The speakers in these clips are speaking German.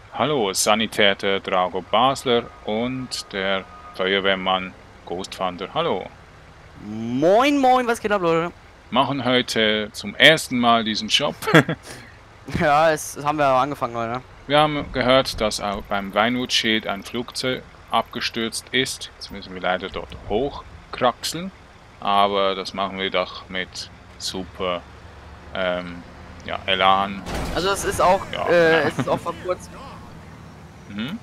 Hallo, Sanitär der Drago Basler und der Feuerwehrmann Ghost Thunder. Hallo. Moin, moin, was geht ab, Leute? Machen heute zum ersten Mal diesen Job. Ja, es haben wir angefangen, Leute. Wir haben gehört, dass auch beim Vinewood Shield ein Flugzeug abgestürzt ist. Jetzt müssen wir leider dort hochkraxeln. Aber das machen wir doch mit super ja, Elan. Also es ist auch, Ja, es ist auch vor kurzem, mhm.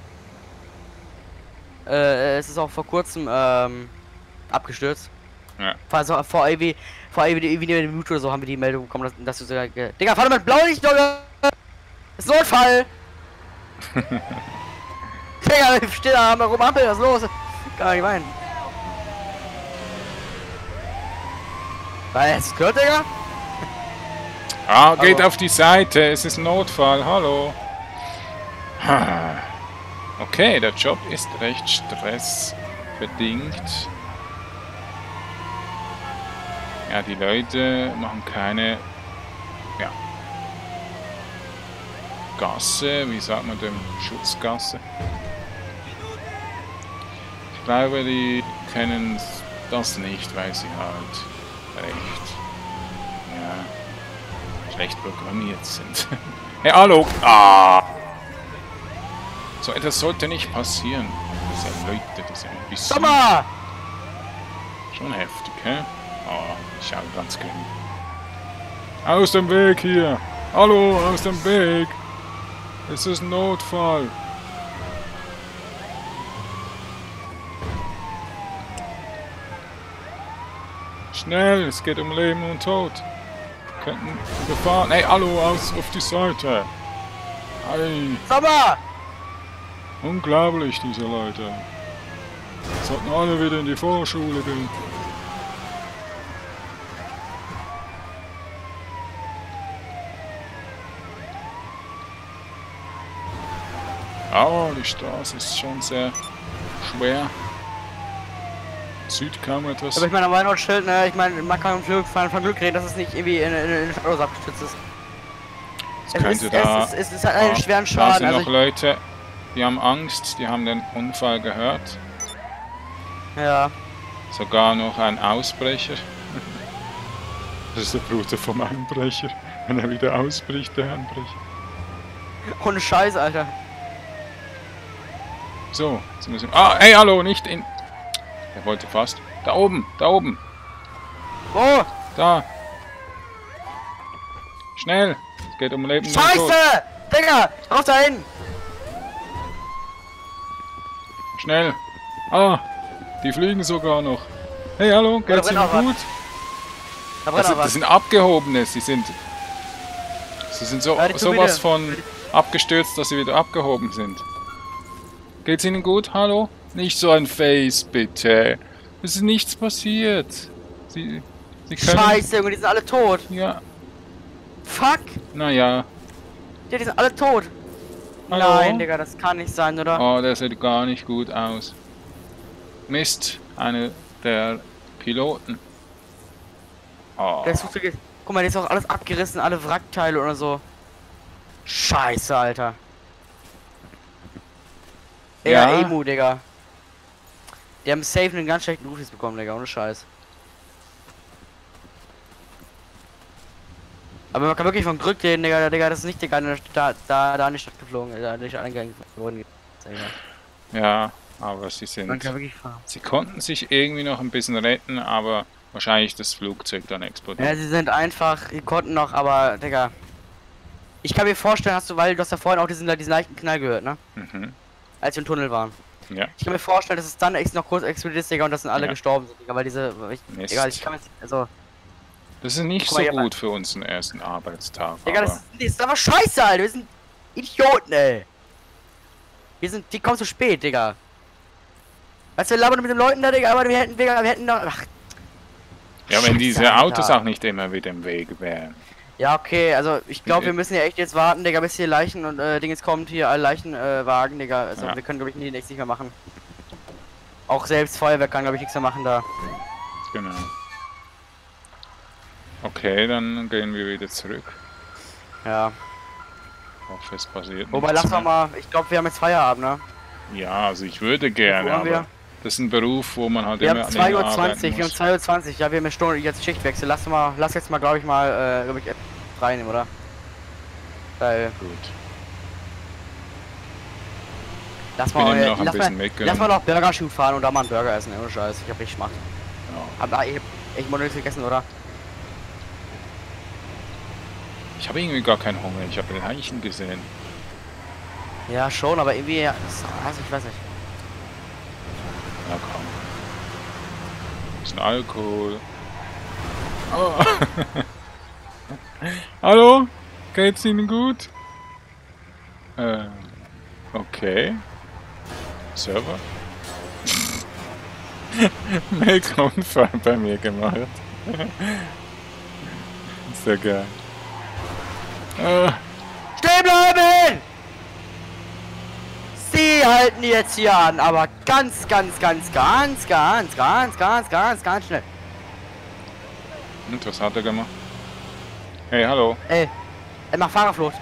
es ist auch vor kurzem, abgestürzt. Ja. Also irgendwie eine Minute oder so haben wir die Meldung bekommen, dass du sogar, Digga, fahr doch mit Blaulicht, Junge! Ist Notfall! Digga, ich steh da, haben wir rum, Ampel, was ist los? Kann ich meinen. Was, gehört, Digga? Ah, geht Hallo. auf die Seite, es ist ein Notfall, hallo. Okay, der Job ist recht stressbedingt. Ja, die Leute machen keine, ja, Gasse, wie sagt man dem, Schutzgasse. Ich glaube, die kennen das nicht, weil sie halt recht, ja, schlecht programmiert sind. Hey, hallo! Ah! So etwas sollte nicht passieren. Diese Leute, die sind ein bisschen Sommer! schon heftig, hä? Oh, ich schaue ganz gering. Aus dem Weg hier! Hallo, aus dem Weg! Es ist ein Notfall! Schnell, es geht um Leben und Tod! Wir könnten überfahren. Hey, hallo, auf die Seite! Hey, Sommer! unglaublich, diese Leute. Sollten alle wieder in die Vorschule gehen. Aber die Straße ist schon sehr schwer. Süd kaum etwas. Aber ich meine, am Weinort-Schild, ne, ich meine, man kann von Glück reden, dass es nicht irgendwie in Stadt abgestürzt ist. Es könnte Es ist halt einen schweren da Schaden. sind Also noch Leute, die haben Angst, die haben den Unfall gehört. ja. Sogar noch ein Ausbrecher. Das ist der Bruder vom Einbrecher. Wenn er wieder ausbricht, der Einbrecher. Ohne Scheiß, Alter. So, jetzt müssen wir... Ah, hey, hallo, nicht in... Er wollte fast... Da oben, da oben. Oh! Da. Schnell. Es geht um Leben und Tod. Scheiße! Digga! Raus da hin! Schnell. Ah, die fliegen sogar noch. Hey, hallo, geht's Ihnen gut? Da brennt noch Das was. sind Abgehobene, sie sind so, Ja, die sowas Turbine. von abgestürzt, dass sie wieder abgehoben sind. Geht's Ihnen gut? Hallo? Nicht so ein Face, bitte. Es ist nichts passiert. Sie können... Scheiße, Junge, die sind alle tot. Ja, Fuck! naja. Ja, die sind alle tot. Hallo? Nein, Digga, das kann nicht sein, oder? Oh, der sieht gar nicht gut aus. Mist, einer der Piloten. Oh. Der ist Guck mal, der ist auch alles abgerissen, alle Wrackteile oder so. Scheiße, Alter. Ja, Ja, Emu, Digga. Die haben safe einen ganz schlechten Ruf jetzt bekommen, Digga, ohne Scheiß. Aber man kann wirklich von Glück reden, Digga, das ist nicht, Digga, da in die Stadt geflogen, da nicht angegangen worden. ja, aber Man kann wirklich fahren. sie konnten sich irgendwie noch ein bisschen retten, aber wahrscheinlich das Flugzeug dann explodiert. Ja, sie sind einfach, die konnten noch, aber, Digga. Ich kann mir vorstellen, weil du hast ja vorhin auch diesen leichten Knall gehört, ne? Mhm. Als wir im Tunnel waren. Ja, Ich kann mir vorstellen, dass es dann echt noch kurz explodiert ist, Digga, und dass dann alle ja. gestorben sind, Digga, weil Mist. Egal, ich kann mir, also, Das ist nicht guck so mal, hier, gut für unseren ersten Arbeitstag. Digga, Aber das ist aber scheiße, Alter, wir sind Idioten, ey. Die kommen zu spät, Digga. Weißt du, wir labern mit den Leuten da, Digga, aber wir hätten noch, ach, ja, wenn Scheiße, diese Alter. Autos auch nicht immer wieder im Weg wären. ja, okay, also, ich glaube, wir müssen ja echt jetzt warten, Digga, bis hier Leichen und, Dinges kommt, hier, alle Leichenwagen, Digga, also, Ja. wir können, glaube ich, nichts mehr machen. Auch selbst Feuerwehr kann, glaube ich, nichts mehr machen da. Genau. Okay, dann gehen wir wieder zurück. Ja. hoffe, es passiert Wobei, nichts lass doch mehr. mal, ich glaube, wir haben jetzt Feierabend, ne? Ja, also ich würde Wo gerne, haben wir? aber das ist ein Beruf, wo man halt Wir immer haben an 2:20 den Uhr, arbeiten wir haben muss. 2:20 Uhr, ja, wir haben eine Stunde jetzt Schichtwechsel. Lass jetzt mal, glaube ich, reinnehmen, oder? Weil, Gut. lass Ich bin immer mal, noch ein bisschen lass mitgenommen. mal noch Burger Shoot fahren und da mal einen Burger essen, ohne Scheiß. Ich hab richtig Schmacht. Ja. Aber ich muss nichts gegessen, oder? Ich habe irgendwie gar keinen Hunger. Ich habe Leichen gesehen. Ja, schon, aber irgendwie, ja, also ich weiß nicht. Na komm. Bisschen Alkohol. Oh. Hallo? Geht's Ihnen gut? Okay. Server? Make-Unfall bei mir gemacht. Sehr geil. Stehen bleiben! Sie halten jetzt hier an, aber ganz schnell. Und was hat er gemacht? Hey, hallo. Ey, mach Fahrerflucht.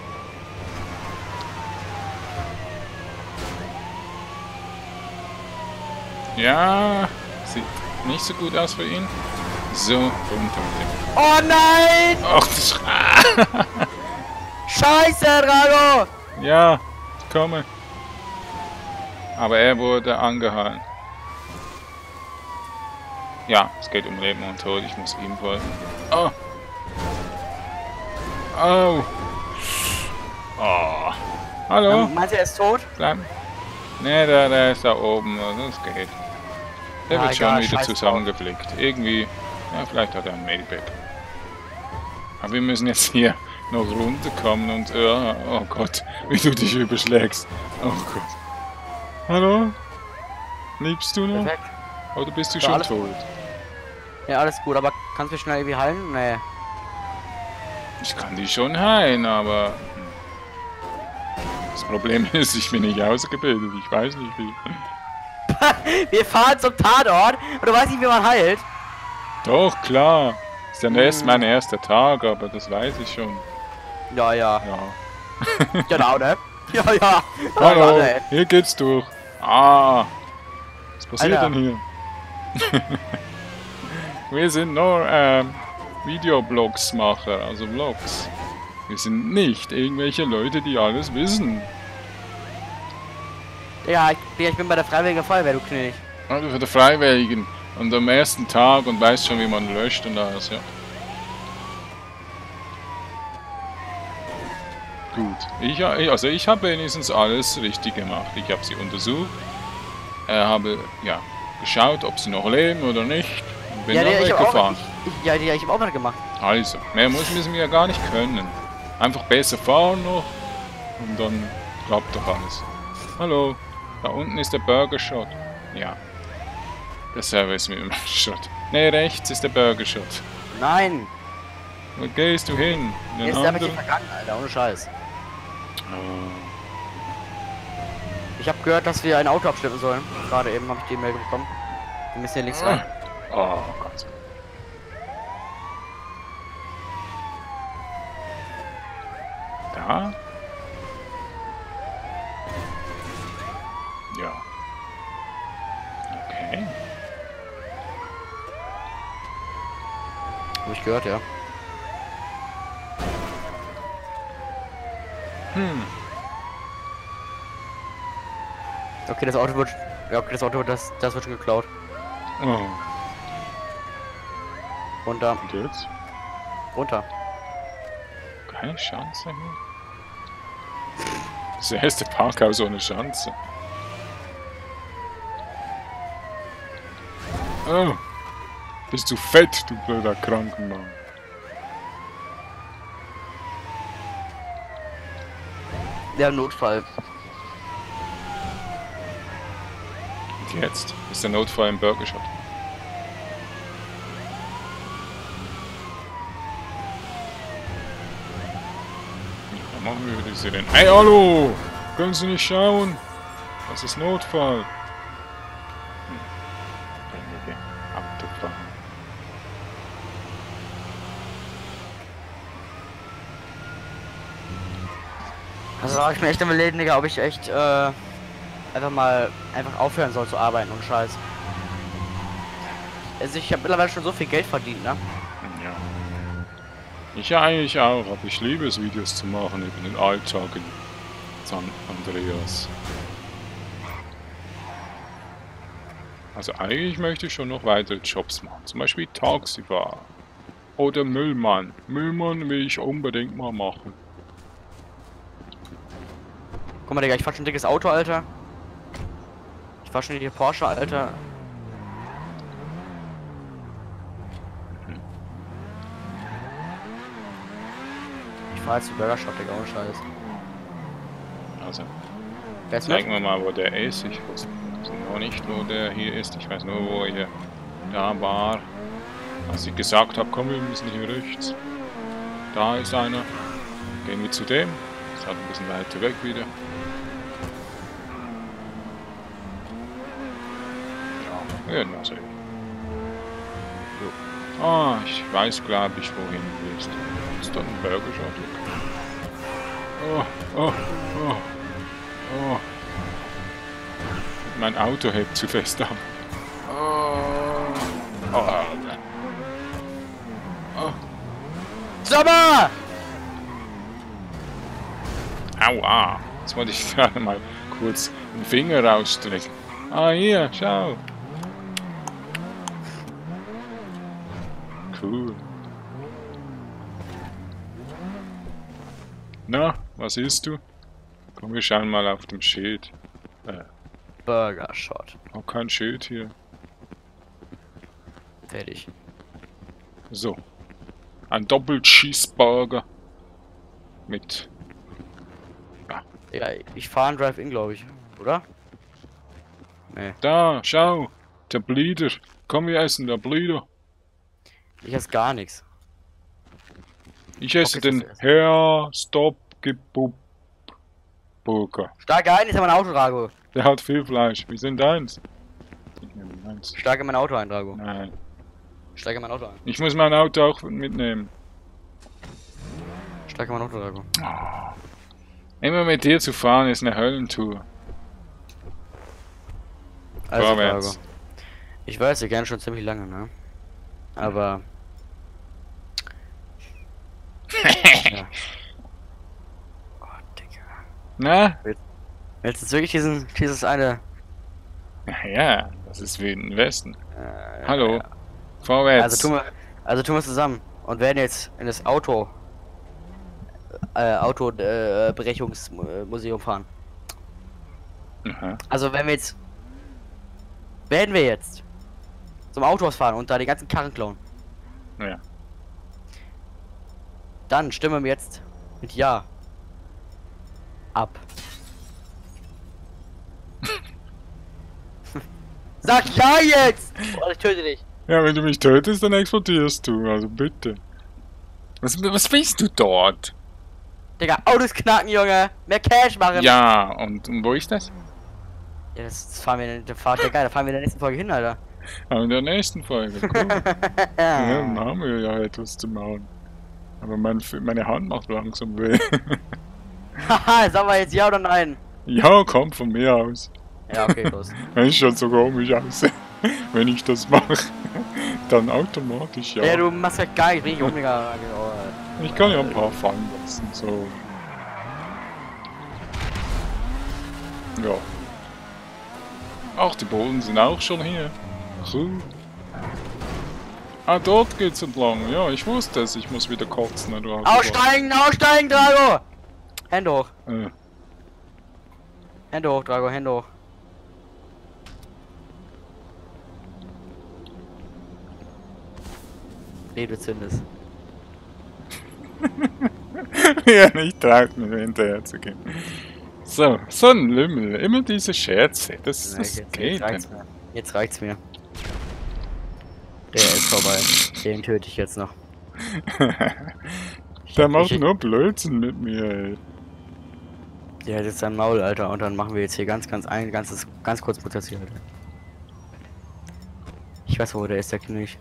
Ja, sieht nicht so gut aus für ihn. So, runter mit dem. Oh nein! Ach, das... Scheiße, Drago! Ja, ich komme. Aber er wurde angehalten. Ja, es geht um Leben und Tod. Ich muss ihm folgen. Oh. Oh. Oh. Hallo? Meinst du, er ist tot? Bleib. Ne, der ist da oben. Das geht. Der Ja, wird schon egal, wieder scheiß zusammengeflickt. Irgendwie. Ja, vielleicht hat er ein Mailback. Aber wir müssen jetzt hier noch runterkommen und... oh Gott, wie du dich überschlägst. Oh Gott. Hallo? Liebst du noch? Perfekt. Oder bist du Ja, schon alles tot? Ja, alles gut, aber kannst du mich schnell irgendwie heilen? Nee. Ich kann die schon heilen, aber... Das Problem ist, ich bin nicht ausgebildet. Ich weiß nicht wie. Wir fahren zum Tatort und du weißt nicht, wie man heilt. Doch, klar. Ist ja erst mein erster Tag, aber das weiß ich schon. Ja, ja. Ja. Genau, ne? Ja, ja. Hallo, Warte, ey. hier geht's durch. Ah. Was passiert Alter. denn hier? Wir sind nur Videoblogs-Macher, also Vlogs. Wir sind nicht irgendwelche Leute, die alles wissen. Ja, ich bin bei der Freiwilligen Feuerwehr, du König. Also für die Freiwilligen. Und am ersten Tag und weiß schon, wie man löscht und alles, ja. Gut. Ich habe wenigstens alles richtig gemacht. Ich habe sie untersucht. Habe, ja, geschaut, ob sie noch leben oder nicht. Und bin Ja, dann ich hab weggefahren. ich hab auch noch gemacht. Also, mehr müssen wir ja gar nicht können. Einfach besser fahren noch. Und dann klappt doch alles. Hallo. Da unten ist der Burger Shot. Ja. Der Service mit dem Shot. Ne, rechts ist der Burger Shot. Nein, Wo gehst du hin? In den jetzt hab ich anderen? ihn vergangen, Alter, ohne Scheiß. Oh. Ich habe gehört, dass wir ein Auto abschleppen sollen. Gerade eben habe ich die Mail bekommen. Wir müssen hier links rein. Oh Gott. Da? Ja. Okay. Hab ich gehört, ja. Okay, das Auto wird. Ja, okay, das wird schon geklaut. Oh. Runter, Und jetzt? runter. Keine Chance hier. Das erste Parkhaus ohne Chance. Oh. Bist du fett, du blöder Krankenmann. Der Notfall. Und jetzt ist der Notfall im Burger Shot. Dann machen wir die Sirene. Hey, hallo! Können Sie nicht schauen? Das ist Notfall. Dämliche Autofahrer. Also war ich mir echt überlegen, Digga, ob ich echt einfach aufhören soll zu arbeiten und Scheiß. Also ich habe mittlerweile schon so viel Geld verdient, ne? Ja. Ich ja eigentlich auch, aber ich liebe es, Videos zu machen über den Alltag in San Andreas. Also eigentlich möchte ich schon noch weitere Jobs machen, zum Beispiel Taxifahrer oder Müllmann. Müllmann will ich unbedingt mal machen. Guck mal, Digga, ich fahr schon ein dickes Auto, Alter. Ich fahr schon hier Porsche, Alter. Ich fahr jetzt die Burger Shop, Digga, ohne Scheiß. Also, Wer ist zeigen mit? wir mal, wo der ist. Ich weiß noch nicht, wo der hier ist. Ich weiß nur, wo er da war. Als ich gesagt habe, komm, wir müssen hier rechts. Da ist einer. Gehen wir zu dem. Ist halt ein bisschen weiter weg wieder. Ja, wir werden mal sehen. So. Ah, ich weiß, glaube ich, wohin du willst. Ist da ein Burger Shop? Oh, oh, oh, oh. Mein Auto hebt zu fest ab. Oh, oh, oh. Sommer! Aua! Jetzt wollte ich gerade mal kurz den Finger rausstrecken. Ah, hier, schau! Cool. Na, was isst du? Komm, wir schauen mal auf dem Schild. Burger Shot. Auch kein Schild hier. Fertig. So. Ein Doppel-Cheeseburger. Mit. Ja, ich fahre ein Drive-In, glaube ich. Oder? Nee. Da, schau! Der Blieder. Komm, wir essen, der Blieder. Ich esse gar nichts. Ich esse Okay, den das ist- Herr Stop Gebub Burger. Steige ein, ist ja mein Auto, Drago. Der hat viel Fleisch. Wir sind eins. Ich nehme eins. Steige mein Auto ein, Drago. Nein. Steige mein Auto ein. Ich muss mein Auto auch mitnehmen. Steige mein Auto, Drago. Immer mit dir zu fahren ist eine Höllentour. Also, Vorwärts. Drago. Ich weiß, wir gerne schon ziemlich lange, ne? Aber. Ja. Oh, Digga. Na? Willst du jetzt wirklich dieses eine. Ja, das ist wie im Westen. Äh, Hallo. Vorwärts. Also tun wir zusammen und werden jetzt in das Berechungsmuseum fahren. Aha. Also werden wir jetzt zum Autohaus fahren und da die ganzen Karren klauen. Ja. Dann stimmen wir jetzt mit Ja ab. Sag Ja jetzt! Oder ich töte dich. Ja, wenn du mich tötest, dann explodierst du. Also bitte. Was willst du dort? Digga, Autos knacken, Junge. Mehr Cash machen. Ja, und wo ist das? Ja, das fahren wir in der Fahrt. Da fahren wir in der nächsten Folge hin, Alter. Aber in der nächsten Folge. Cool. Ja, dann haben wir ja etwas zu machen. Aber meine Hand macht langsam weh. Haha, sag mal jetzt Ja oder Nein? Ja, kommt von mir aus. Ja, okay, los. Wenn ich schon so komisch aussehe, wenn ich das mache, dann automatisch ja. Ja, du machst ja gar nicht, bin ich mega. Ich kann ja ein paar fallen lassen, so. Ja. Ach, die Bullen sind auch schon hier. Cool. Ah, dort geht's entlang. Ja, ich wusste es. Ich muss wieder kotzen. Du hast Aussteigen, Drago! Hände hoch. Hände hoch, Drago, Hände hoch. Nee, du zündest. Ja, nicht traut mir hinterher zu gehen. So, so ein Lümmel. Immer diese Scherze. Das geht reicht's nicht. mir. Jetzt reicht's mir. Der ist vorbei. Den töte ich jetzt noch. Der macht nur Blödsinn mit mir, ey. Der hat jetzt sein Maul, Alter, und dann machen wir jetzt hier ganz kurz Mutation, Alter. Ich weiß, wo der ist, der König.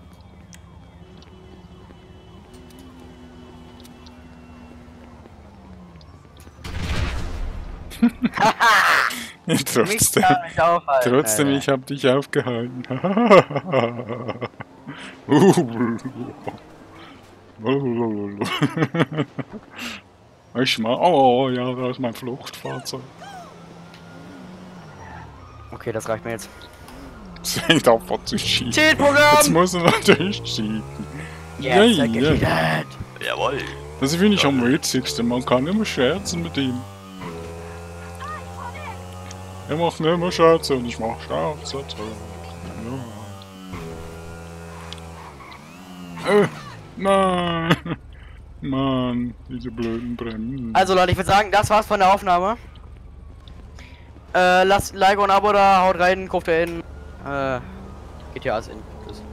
Trotzdem, mich aufhalten, trotzdem, Alter. ich hab dich aufgehalten. Ich mal, oh ja, da ist mein Fluchtfahrzeug. Okay, das reicht mir jetzt. Das fängt einfach zu schießen. Jetzt Cheat-Programm! muss er natürlich cheaten. Jetzt Ja, hat ja. gecheatet. Jawohl. Das finde ich am witzigsten, man kann immer scherzen mit ihm. Er macht immer Scherze und ich mach Scherze. Ja. Nein! Mann, diese blöden Bremsen. Also Leute, ich würde sagen, das war's von der Aufnahme. Lasst ein Like und ein Abo da, haut rein, kauft da hin. Geht ja alles in.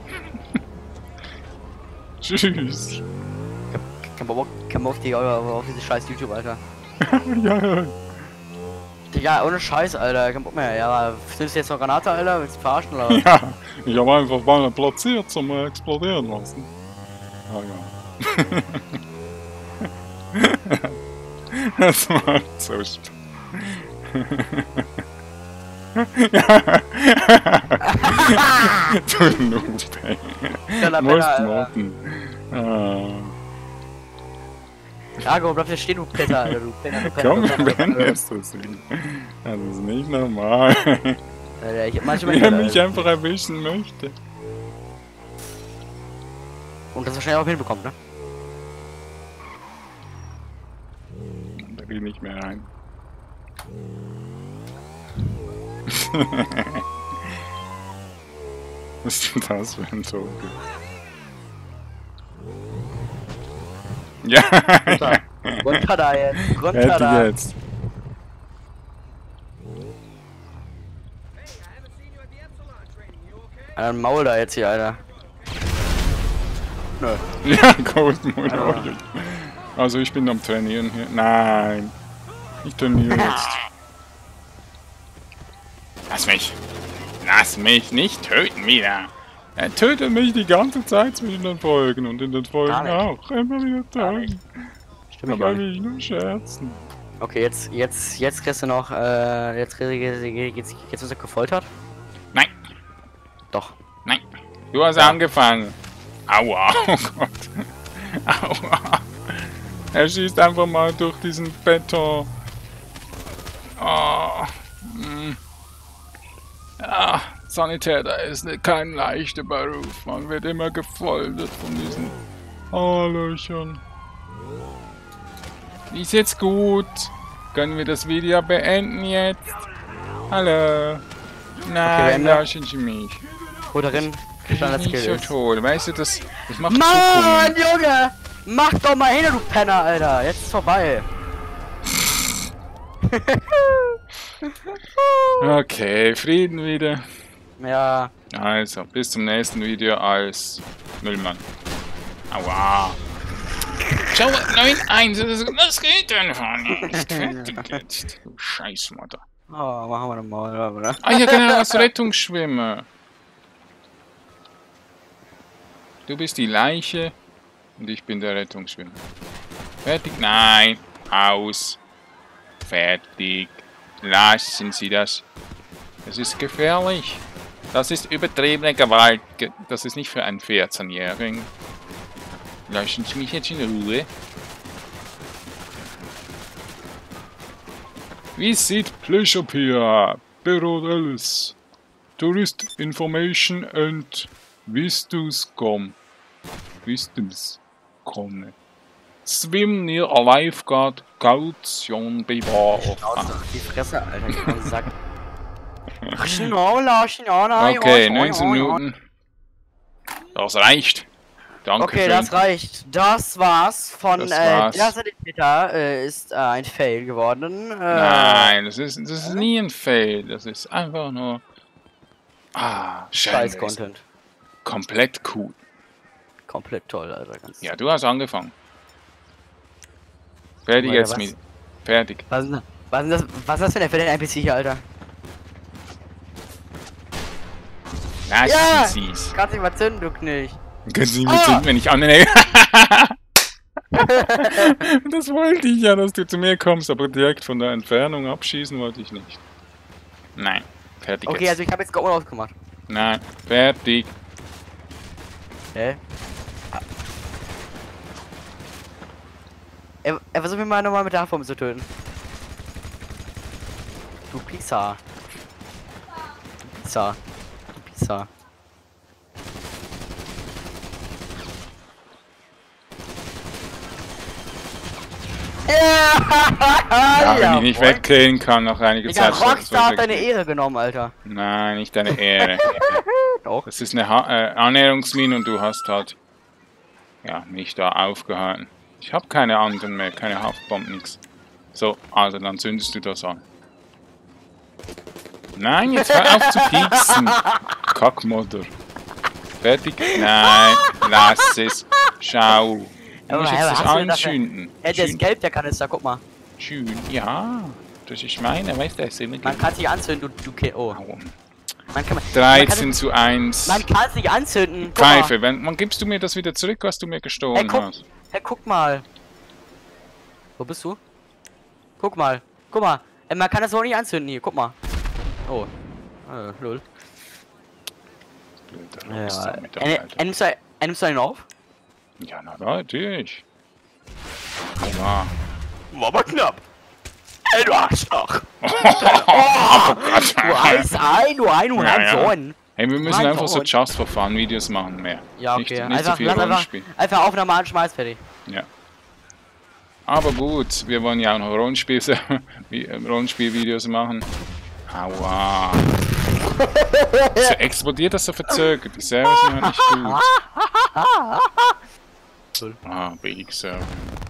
Tschüss. Kein Bock auf diese scheiß YouTube, Alter. Ja. Digga, ohne Scheiß, Alter. Kein Bock mehr. Ja, nimmst du jetzt noch Granate, Alter? Willst du verarschen, oder? Ja, ich habe einfach mal platziert zum explodieren lassen. Ah ja. Das macht so Spaß. Du Noob, ey. Musst modden. Jago, bleib hier stehen, du Penner, Alter, du Penner. Komm, wir werden erst das sehen. Das ist nicht normal. Alter, ich hab manchmal Wie er mich einfach erwischen möchte. Und das wahrscheinlich auch hinbekommt, ne? Da geh ich nicht mehr rein. Was ist denn das für ein Vogel? Ja! Runter da jetzt, runter da. Hätte jetzt. Alter, Maul da jetzt hier, Alter. Nö. Ja, Goldmund. Also ich bin am Trainieren hier. Nein. Ich trainiere jetzt. Lass mich. Lass mich nicht töten wieder. Er tötet mich die ganze Zeit zwischen den Folgen und in den Folgen auch. Immer wieder töten. Stimmt Dabei nicht. will ich nur scherzen. Okay, jetzt kriegst du noch, jetzt wirst du gefoltert? Nein. Doch. Nein. Du hast angefangen. Aua. Oh Gott. Aua. Er schießt einfach mal durch diesen Beton. Oh. Ja, Sanitäter ist kein leichter Beruf. Man wird immer gefoltert von diesen Löchern. Ist jetzt gut. Können wir das Video beenden jetzt? Hallo. Nein, lassen Sie mich. Oder drin, Das ist nicht so toll. Weißt du, das macht Mann, Junge! Mach doch mal hin, du Penner, Alter! Jetzt ist vorbei. Okay, Frieden wieder. Ja. Also, bis zum nächsten Video als Müllmann. Aua. Schau, 9-1, das geht einfach nicht. Fertig jetzt. Du Scheißmutter. Oh, machen wir doch mal, oder? Ah, hier kann er als Rettungsschwimmer. Du bist die Leiche und ich bin der Rettungsschwimmer. Fertig? Nein. Aus. Fertig. Lassen Sie das. Das ist gefährlich. Das ist übertriebene Gewalt. Das ist nicht für einen 14-Jährigen. Lassen Sie mich jetzt in Ruhe. Visit pleasure pier. Berodelis. Tourist information and visitors.com. Visitors.com. Swim near a lifeguard. Kaution bewahrt. Die Fresse, Alter, ich Sack. Schnau, Okay, 19 Minuten. Das reicht. Danke. Okay, das reicht. Das war's von Das war's. der Sanitäter ist ein Fail geworden. Nein, das ist nie ein Fail. Das ist einfach nur. Scheiß schön. Content. Komplett cool. Komplett toll, Alter. Ganz Ja, du hast angefangen. Fertig Alter, jetzt was? mit. Fertig. Was ist das für ein NPC hier, Alter? Lassen Ja! Sie's. Kannst dich mal zünden, du Knilch. Können Sie mit sind, wenn ich annehme? Das wollte ich ja, dass du zu mir kommst, aber direkt von der Entfernung abschießen wollte ich nicht. Nein, fertig Okay, jetzt. also ich habe jetzt Go ausgemacht. Nein, fertig. Hä? Er versucht mich mal nochmal mit der Haarform zu töten. Du Pizza. Du Pizza. Du Pizza. Ja, wenn ich nicht moin. wegkillen kann nach einiger Digga, Zeit. Rockstar hat deine Ehre genommen, Alter. Nein, nicht deine Ehre. Doch. Das ist eine Annäherungsmine und du hast halt ja, mich da aufgehalten. Ich habe keine anderen mehr, keine Haftbomben, nix. So, also dann zündest du das an. Nein, jetzt hör auf zu pieksen. Kackmotor. Fertig? Nein, lass es. Schau. Du musst jetzt das anzünden. Der ist gelb, der Kanister, guck mal. Schön, ja. Das ist meine, weißt du, ist immer Man kann sich anzünden, du Kind. Oh. Man kann, 13 zu 1. Man kann sich anzünden. Guck Pfeife, wann gibst du mir das wieder zurück, was du mir gestohlen hast? Hey, guck mal. Wo bist du? Guck mal. Guck mal. Man kann das auch nicht anzünden hier. Guck mal. Oh. Lol. Ja. Nimmst du einen auf? Ja, na natürlich. Ja. War aber knapp. Ey, du Arschloch. Oh Gott. Du Sohn. Hey, wir müssen einfach so Just for Fun Videos machen mehr. Ja, okay. Nicht so viel Rollenspiel. Einfach Aufnahme anschmeiß, fertig. Ja. Aber gut, wir wollen ja auch noch Rollenspielvideos machen. Aua. So explodiert das so verzögert. Die Server sind ja nicht gut. Ah, Big Server.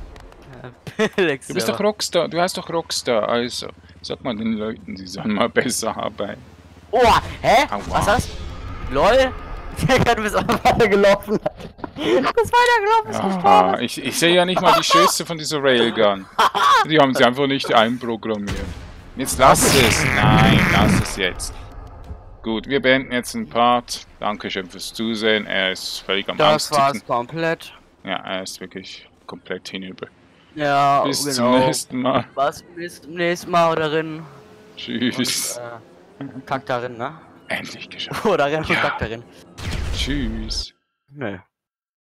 Du bist doch Rockstar, du heißt doch Rockstar, also sag mal den Leuten, sie sollen mal besser arbeiten. Oh, hä? Aua. Was ist das? LOL? Du bist einfach weitergelaufen. Du bist weitergelaufen, Aha, ich sehe ja nicht mal die Schüsse von dieser Railgun. Die haben sie einfach nicht einprogrammiert. Jetzt lass es. Nein, lass es jetzt. Gut, wir beenden jetzt den Part. Dankeschön fürs Zusehen. Er ist völlig am Das Austicken. war's komplett. Ja, er ist wirklich komplett hinüber. Ja, Bis genau. zum nächsten Mal. Was bis zum nächsten Mal darin. Tschüss. Kack darin, ne? Endlich geschafft. Oder renn und Ja. kack darin. Tschüss. Nö.